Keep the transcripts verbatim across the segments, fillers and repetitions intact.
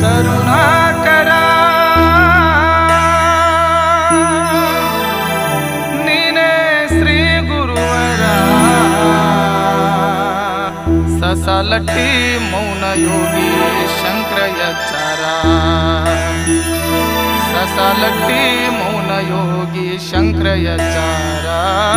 ಕರುಣಾಕರ ನೀನೇ ಶ್ರೀ ಗುರುವರ ಸಸಲಟ್ಟಿ ಮೌನ ಯೋಗಿ ಶಂಕರಯಾಚಾರ ಸಸಲಟ್ಟಿ ಮೌನ ಯೋಗಿ ಶಂಕರಯಾಚಾರ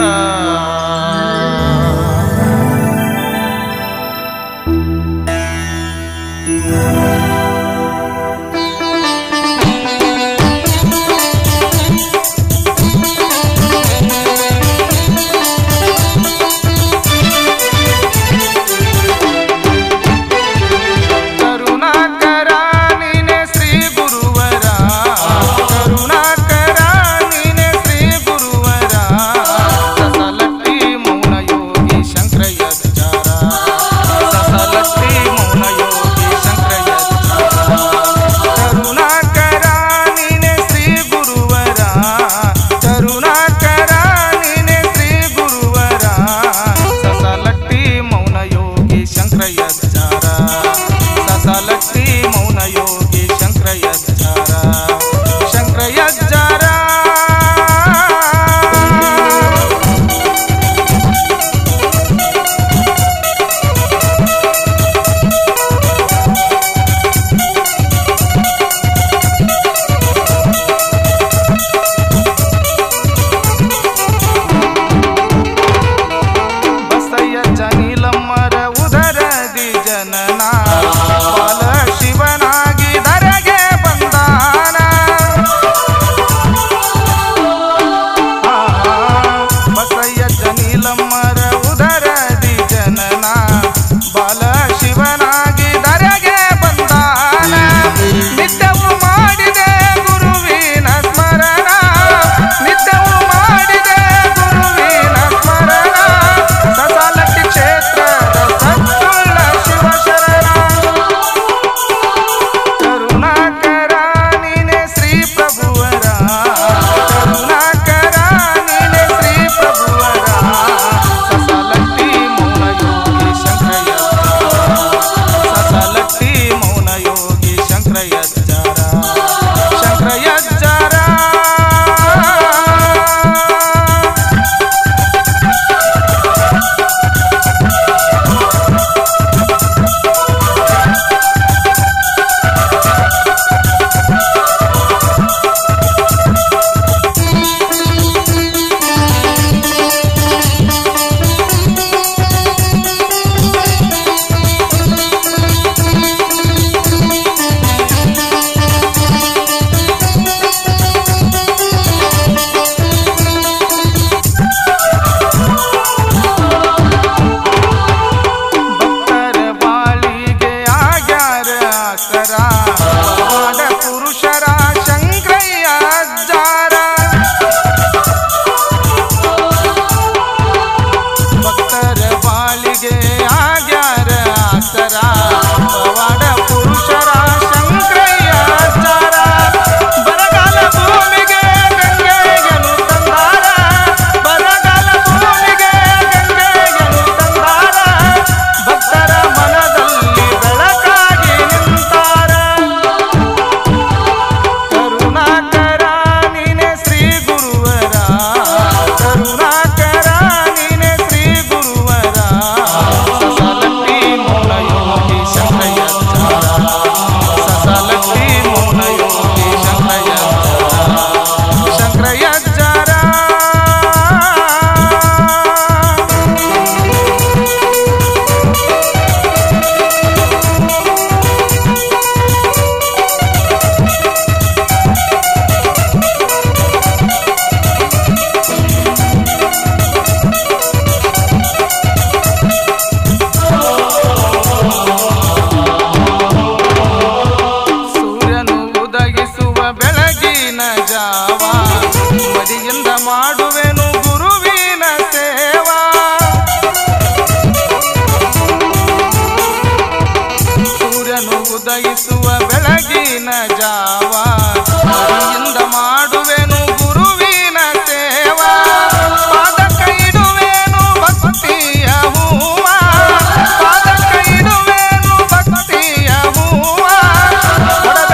ಉದಯಿಸುವ ಬೆಳಗಿನ ಜಾವ ಮಡಿಯಿಂದ ಮಾಡುವೆನು ಗುರುವಿನ ಸೇವಾ ಪಾದಕ ಇಡುವೆನು ಭಕ್ತಿಯ ಹೂವ ಪಾದಕ ಇಡುವೆನು ಭಕ್ತಿಯ ಹೂವ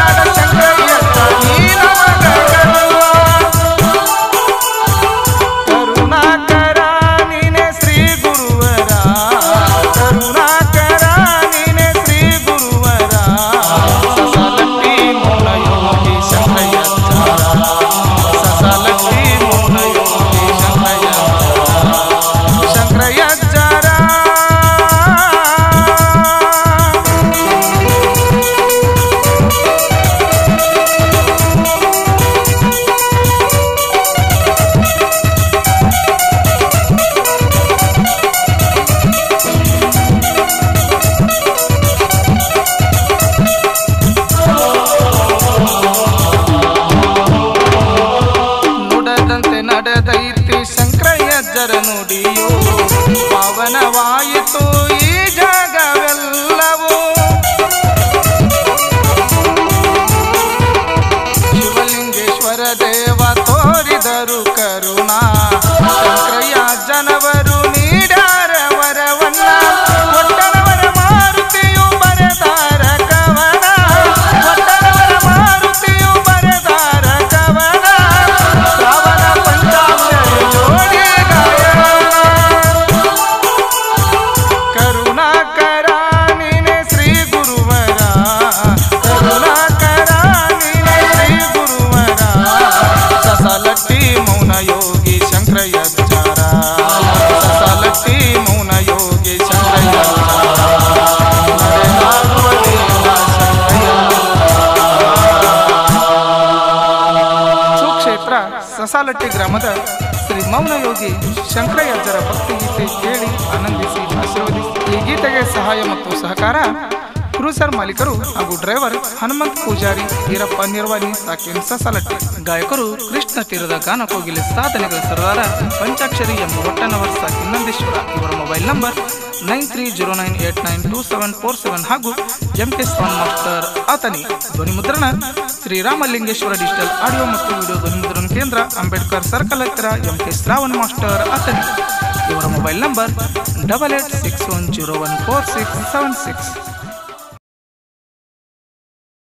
ಸಸಾಲಟ್ಟಿ ಗ್ರಾಮದ ಶ್ರೀ ಮೌನಯೋಗಿ ಶಂಕರಯ್ಯಜ್ಜರ ಭಕ್ತಿಗೀತೆ ಕೇಳಿ ಆನಂದಿಸಿ ಆಶೀರ್ವದಿಸಿ. ಈ ಗೀತೆಗೆ ಸಹಾಯ ಮತ್ತು ಸಹಕಾರ ಕ್ರೂಸರ್ ಮಾಲೀಕರು ಹಾಗೂ ಡ್ರೈವರ್ ಹನುಮಂತ್ ಪೂಜಾರಿ ಈರಪ್ಪ ನಿರ್ವಾಣಿ ಸಾಕಿನ್ ಸಸಾಲಟ್ಟಿ. ಗಾಯಕರು ಕೃಷ್ಣ ತೀರದ ಗಾನಕೋಗಿಲೆ ಸಾಧನೆಗಳ ಸರದಾರ ಪಂಚಾಕ್ಷರಿ ಎಂಬ ಒಟ್ಟನವರ್ ಸಾಕಿನ್ ನಂದೀಶ್ವರ. ಇವರ mobile number nine three zero nine eight nine two seven four seven ಹಾಗೂ ಎಂ ಕೆ ಸ್ವಾನ್ ಮಾಸ್ಟರ್ ಆತನಿ. ಧ್ವನಿ ಮುದ್ರಣ ಶ್ರೀರಾಮಲಿಂಗೇಶ್ವರ ಡಿಜಿಟಲ್ ಆಡಿಯೋ ಮತ್ತು ವಿಡಿಯೋ ಧ್ವನಿ ಮುದ್ರಣ ಕೇಂದ್ರ, ಅಂಬೇಡ್ಕರ್ ಸರ್ಕಲ್ ಹತ್ತಿರ, ಎಂ ಕೆ ಶ್ರಾವಣ್ ಮಾಸ್ಟರ್ ಆತನಿ. ಇವರ mobile number double eight six one zero one four six seven six.